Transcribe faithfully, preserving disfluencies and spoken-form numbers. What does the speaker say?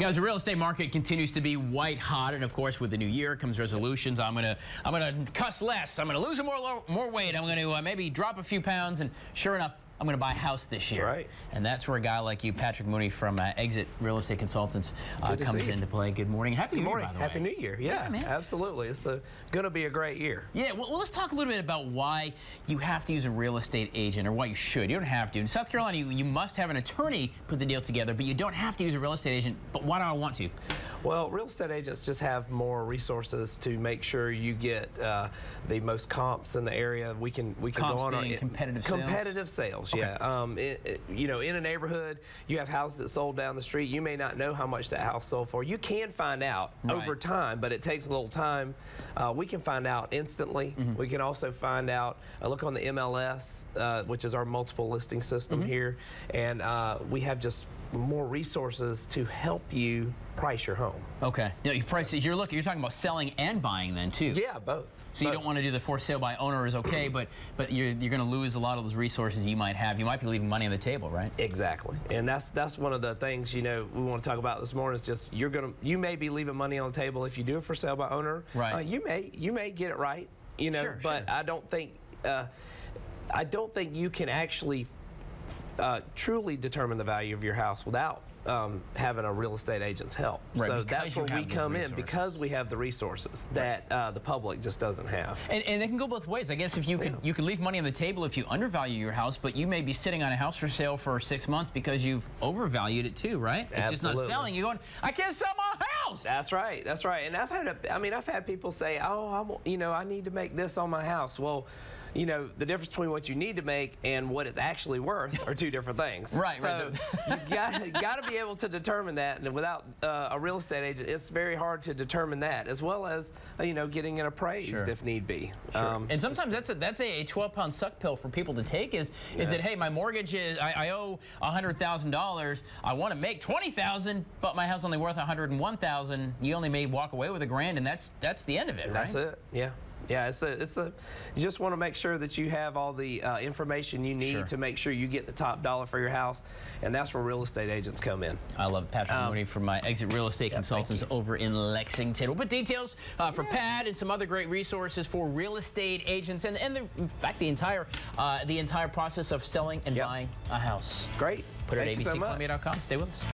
Guys, the real estate market continues to be white hot, and of course, with the new year comes resolutions. I'm gonna, I'm gonna cuss less. I'm gonna lose more, more weight. I'm gonna uh, maybe drop a few pounds, and sure enough, I'm going to buy a house this year. That's right. And that's where a guy like you, Patrick Mooney from uh, Exit Real Estate Consultants, uh, comes into play. Good morning. Happy Good New morning. Year, by the Happy way. New Year. Yeah, yeah man. Absolutely. It's going to be a great year. Yeah, well, well, let's talk a little bit about why you have to use a real estate agent, or why you should. You don't have to. In South Carolina, you, you must have an attorney put the deal together, but you don't have to use a real estate agent. But why do I want to? Well, real estate agents just have more resources to make sure you get uh, the most comps in the area. We can we can comps go on being our competitive sales? competitive sales. Okay. Yeah. Um, it, it, you know, in a neighborhood, you have houses that sold down the street. You may not know how much that house sold for. You can find out right. over time, but it takes a little time. Uh, we can find out instantly. Mm-hmm. We can also find out. Uh, look on the M L S, uh, which is our multiple listing system mm-hmm. here, and uh, we have just more resources to help you price your home. Okay. Now, you price it. You're looking. You're talking about selling and buying, then too. Yeah, both. So you don't want to do the for sale by owner is okay, but but you're you're going to lose a lot of those resources you might have. You might be leaving money on the table, right? Exactly. And that's that's one of the things, you know, we want to talk about this morning. Is just you're gonna you may be leaving money on the table if you do it for sale by owner. Right. Uh, you may you may get it right. You know, sure, but sure. I don't think uh, I don't think you can actually uh, truly determine the value of your house without Um, having a real estate agent's help. Right, so that's where we come in, because we have the resources that right. uh, the public just doesn't have. And, and it can go both ways. I guess if you could, yeah. you could leave money on the table if you undervalue your house, but you may be sitting on a house for sale for six months because you've overvalued it too, right? It's just not selling. You're going, I can't sell my house. That's right. That's right. And I've had, a, I mean, I've had people say, oh, I'm, you know, I need to make this on my house. Well, you know, the difference between what you need to make and what it's actually worth are two different things. Right, so right. you got, you got to be able to determine that, and without uh, a real estate agent, it's very hard to determine that, as well as, uh, you know, getting it appraised sure. if need be. Sure. Um, and sometimes that's a, that's a twelve pound suck pill for people to take is, yeah. is that, hey, my mortgage is, I, I owe one hundred thousand dollars, I want to make twenty thousand dollars, but my house is only worth one hundred one thousand dollars. You only may walk away with a grand, and that's, that's the end of it, right? That's it, yeah. Yeah, it's a, it's a, you just want to make sure that you have all the uh, information you need sure. to make sure you get the top dollar for your house, and that's where real estate agents come in. I love Patrick um, Mooney from my Exit Real Estate yeah, Consultants over in Lexington. We'll put details uh, for yeah. Pat and some other great resources for real estate agents, and, and the, in fact, the entire, uh, the entire process of selling and yep. buying a house. Great. Put it Thank at A B C Columbia dot com. Stay with us.